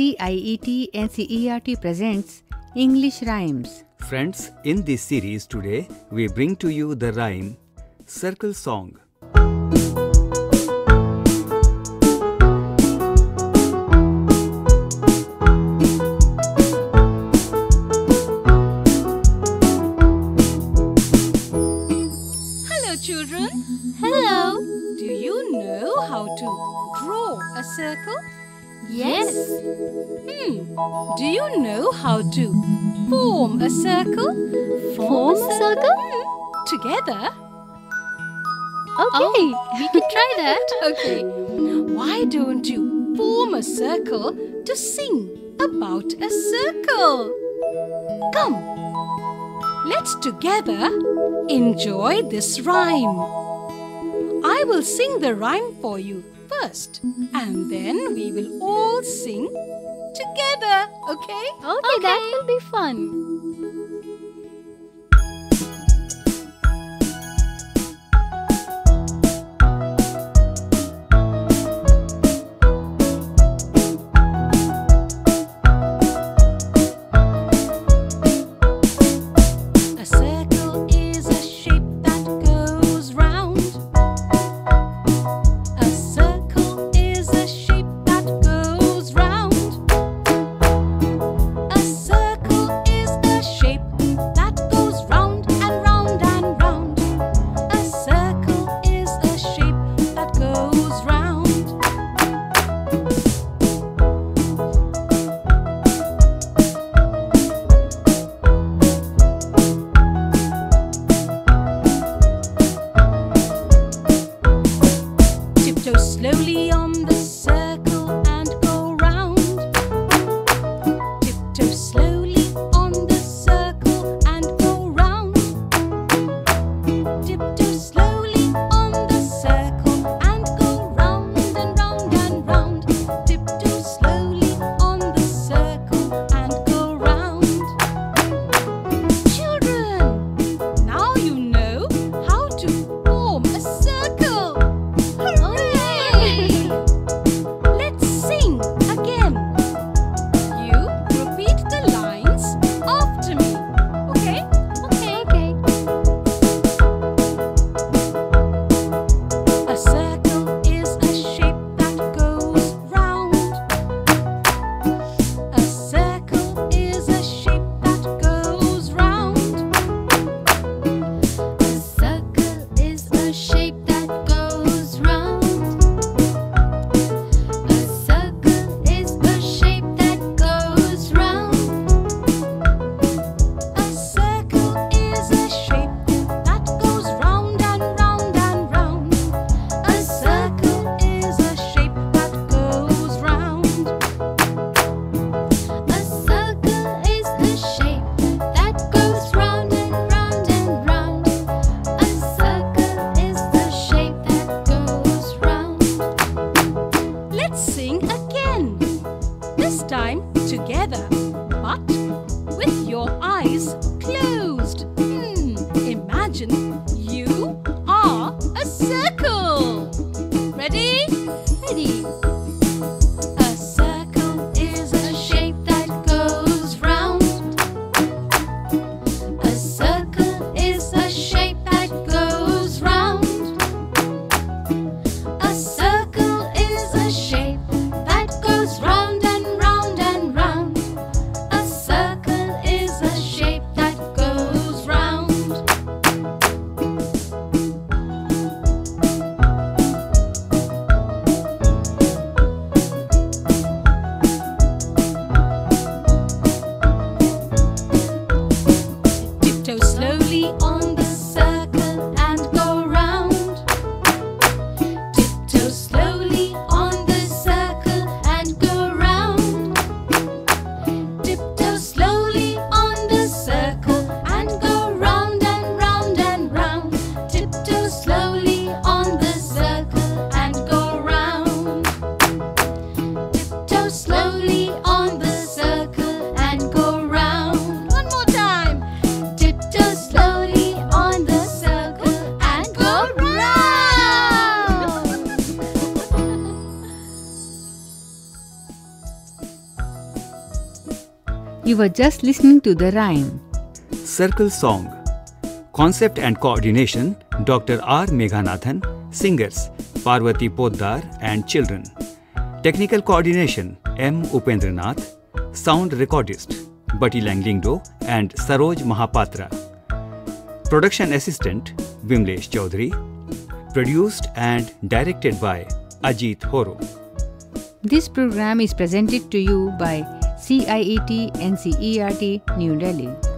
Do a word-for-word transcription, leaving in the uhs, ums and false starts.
C I E T N C E R T presents English Rhymes. Friends, in this series today, we bring to you the rhyme Circle Song. Hello children. Hello. Do you know how to draw a circle? Yes. Hmm. Do you know how to form a circle? Form a circle? Hmm. Together? Okay, we can try that. Okay. Why don't you form a circle to sing about a circle? Come. Let's together enjoy this rhyme. I will sing the rhyme for you first, and then we will all sing together, okay? Okay, okay. That will be fun. Slowly on the circle and go round. Tiptoe slowly on the circle and go round. Tiptoe slowly on the circle and go round and round and round. Tiptoe slowly on the circle and go round. Children, now you know how to form a circle. Let's sing again. You repeat the lines after me. Okay? Okay, okay. A circle is a shape that goes round. A circle is a shape that goes round. A circle is a shape that goes round. This time together, but with your eyes closed. Hmm, imagine you are a circle. Ready? Ready. A circle is a shape that goes round. A circle is a shape that goes round. A circle is a shape that goes round and round and round. A circle is a shape that goes round. You were just listening to the rhyme. Circle Song. Concept and coordination Doctor R. Meghanathan. Singers Parvati Poddar and children. Technical coordination M. Upendranath. Sound recordist Bati Langlingdo and Saroj Mahapatra. Production assistant Vimlesh Chaudhary. Produced and directed by Ajit Horo. This program is presented to you by C I E T N C E R T New Delhi.